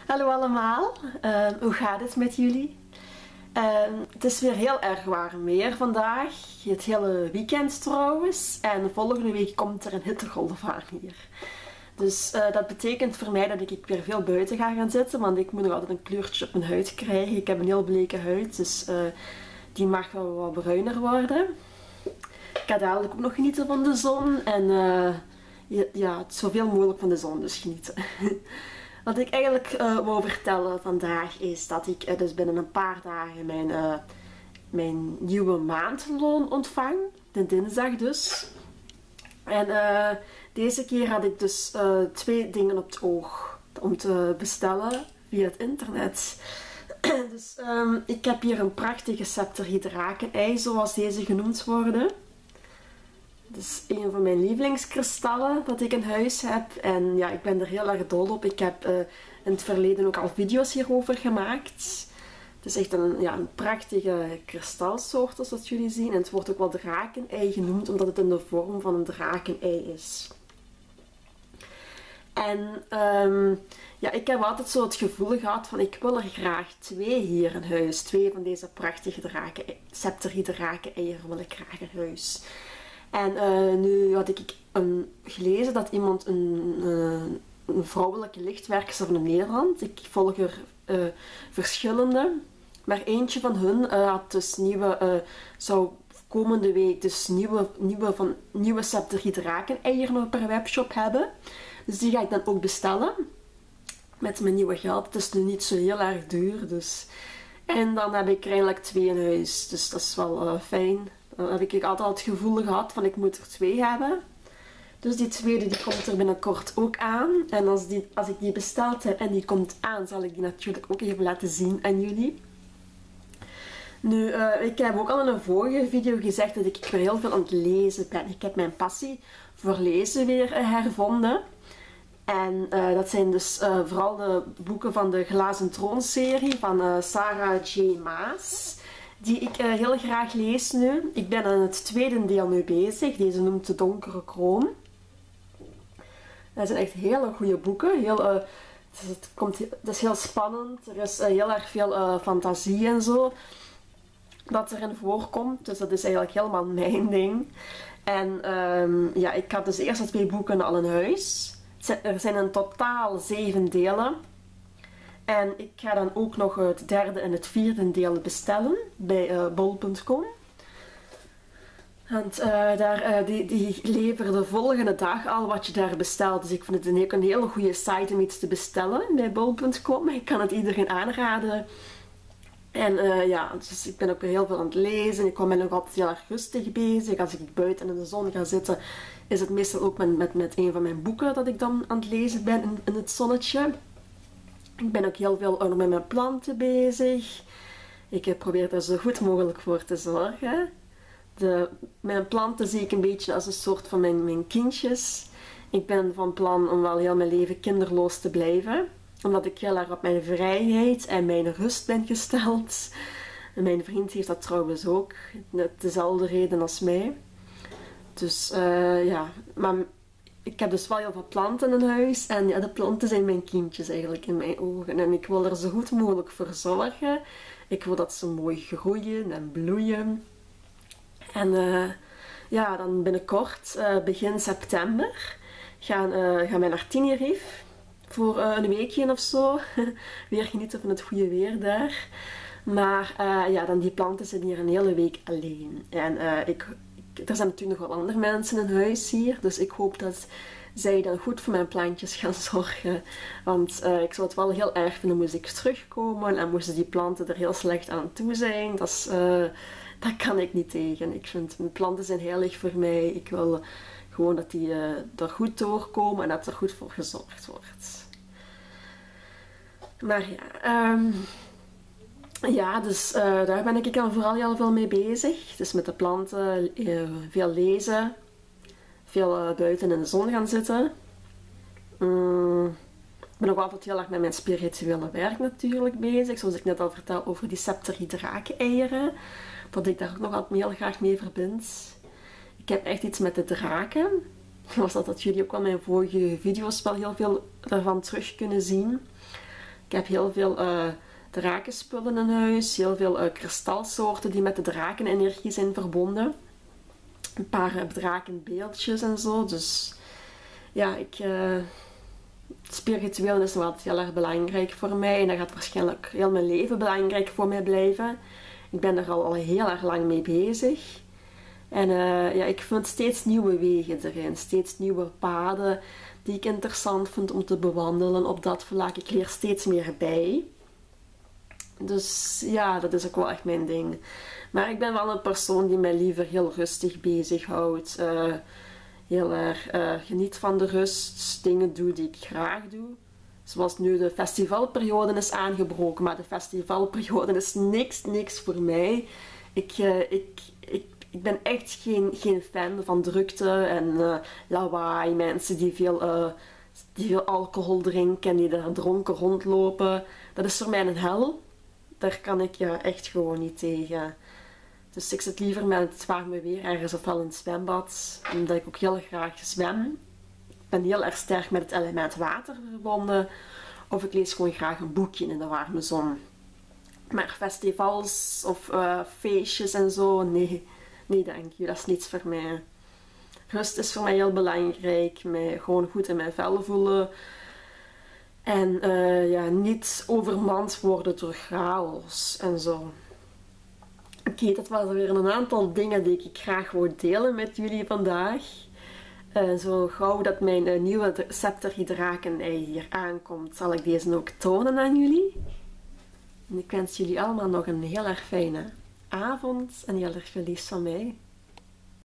Hallo allemaal, hoe gaat het met jullie? Het is weer heel erg warm weer vandaag, het hele weekend trouwens. En volgende week komt er een hittegolf aan hier. Dus dat betekent voor mij dat ik weer veel buiten ga gaan zitten, want ik moet nog altijd een kleurtje op mijn huid krijgen. Ik heb een heel bleke huid, dus die mag wel wat bruiner worden. Ik ga dadelijk ook nog genieten van de zon en ja, zoveel mogelijk van de zon dus genieten. Wat ik eigenlijk wou vertellen vandaag is dat ik dus binnen een paar dagen mijn nieuwe maandloon ontvang. De dinsdag dus. En deze keer had ik dus 2 dingen op het oog om te bestellen via het internet. Dus ik heb hier een prachtige septerhydrakenei, zoals deze genoemd worden. Het is een van mijn lievelingskristallen dat ik in huis heb. En ja, ik ben er heel erg dol op. Ik heb in het verleden ook al video's hierover gemaakt. Het is echt een prachtige kristalsoort, zoals jullie zien. En het wordt ook wel drakenei genoemd, omdat het in de vorm van een drakenei is. En ja, ik heb altijd zo het gevoel gehad van ik wil er graag 2 hier in huis. 2 van deze prachtige septerhydrakeneieren wil ik graag in huis. En nu had ik gelezen dat iemand een vrouwelijke lichtwerkster van Nederland, ik volg er verschillende, maar eentje van hun had dus zou komende week dus nieuwe septerhydrakeneieren op haar webshop hebben. Dus die ga ik dan ook bestellen met mijn nieuwe geld. Het is nu niet zo heel erg duur, dus. En dan heb ik er eigenlijk 2 in huis, dus dat is wel fijn. Dan heb ik altijd het gevoel gehad van ik moet er 2 hebben. Dus die tweede die komt er binnenkort ook aan. En als ik die besteld heb en die komt aan, zal ik die natuurlijk ook even laten zien aan jullie. Nu, ik heb ook al in een vorige video gezegd dat ik weer heel veel aan het lezen ben. Ik heb mijn passie voor lezen weer hervonden. En dat zijn dus vooral de boeken van de Glazen Troon-serie van Sarah J. Maas. Die ik heel graag lees nu. Ik ben aan het 2e deel nu bezig. Deze noemt De Donkere Kroon. Dat zijn echt hele goede boeken. Het is heel spannend. Er is heel erg veel fantasie en zo dat erin voorkomt. Dus dat is eigenlijk helemaal mijn ding. En ja, ik had dus de eerste 2 boeken al in huis. Er zijn in totaal 7 delen. En ik ga dan ook nog het 3e en het 4e deel bestellen bij bol.com. Want die leveren de volgende dag al wat je daar bestelt. Dus ik vind het een hele goede site om iets te bestellen bij bol.com. Ik kan het iedereen aanraden. En ja, dus ik ben ook weer heel veel aan het lezen. Ik ben nog altijd heel erg rustig bezig. Als ik buiten in de zon ga zitten, is het meestal ook met een van mijn boeken dat ik dan aan het lezen ben in het zonnetje. Ik ben ook heel veel met mijn planten bezig. Ik probeer er zo goed mogelijk voor te zorgen. Mijn planten zie ik een beetje als een soort van mijn kindjes. Ik ben van plan om wel heel mijn leven kinderloos te blijven. Omdat ik heel erg op mijn vrijheid en mijn rust ben gesteld. En mijn vriend heeft dat trouwens ook. Net dezelfde reden als mij. Dus ja, maar ik heb dus wel heel veel planten in huis. En ja, de planten zijn mijn kindjes eigenlijk in mijn ogen. En ik wil er zo goed mogelijk voor zorgen. Ik wil dat ze mooi groeien en bloeien. En ja, dan binnenkort, begin september, gaan wij naar Tenerife. Voor een weekje of zo. Weer genieten van het goede weer daar. Maar ja, dan die planten zijn hier een hele week alleen. En er zijn natuurlijk nog wel andere mensen in huis hier. Dus ik hoop dat zij dan goed voor mijn plantjes gaan zorgen. Want ik zou het wel heel erg vinden moest ik terugkomen. En moesten die planten er heel slecht aan toe zijn. Dat kan ik niet tegen. Ik vind mijn planten zijn heilig voor mij. Ik wil gewoon dat die er goed doorkomen en dat er goed voor gezorgd wordt. Maar ja, ja, dus daar ben ik dan vooral heel veel mee bezig. Dus met de planten, veel lezen, veel buiten in de zon gaan zitten. Ik ben ook altijd heel erg met mijn spirituele werk natuurlijk bezig. Zoals ik net al vertelde over die septerhydrakeneieren. Dat ik daar ook nog altijd heel graag mee verbind. Ik heb echt iets met de draken. Zoals dat jullie ook al in mijn vorige video's wel heel veel daarvan terug kunnen zien. Ik heb heel veel drakenspullen in huis. Heel veel kristalsoorten die met de drakenenergie zijn verbonden. Een paar drakenbeeldjes en zo. Dus ja, spiritueel is nog altijd heel erg belangrijk voor mij. En dat gaat waarschijnlijk heel mijn leven belangrijk voor mij blijven. Ik ben er al heel erg lang mee bezig. En ja, ik vind steeds nieuwe wegen erin. Steeds nieuwe paden die ik interessant vind om te bewandelen op dat vlak. Ik leer steeds meer bij. Dus ja, dat is ook wel echt mijn ding. Maar ik ben wel een persoon die mij liever heel rustig bezighoudt. Heel erg geniet van de rust. Dingen doe die ik graag doe. Zoals nu de festivalperiode is aangebroken. Maar de festivalperiode is niks voor mij. Ik ben echt geen fan van drukte en lawaai. Mensen die veel alcohol drinken en die daar dronken rondlopen. Dat is voor mij een hel. Daar kan ik echt gewoon niet tegen. Dus ik zit liever met het warme weer ergens ofwel in het zwembad. Omdat ik ook heel graag zwem. Ik ben heel erg sterk met het element water verbonden. Of ik lees gewoon graag een boekje in de warme zon. Maar festivals of feestjes en zo, nee dank je, dat is niets voor mij. Rust is voor mij heel belangrijk. Mij gewoon goed in mijn vel voelen. En ja, niet overmand worden door chaos en zo. Oké, dat waren weer een aantal dingen die ik graag wou delen met jullie vandaag. Zo gauw dat mijn nieuwe Scepter-drakenei hier aankomt, zal ik deze ook tonen aan jullie. En ik wens jullie allemaal nog een heel erg fijne avond en heel erg veel liefs van mij.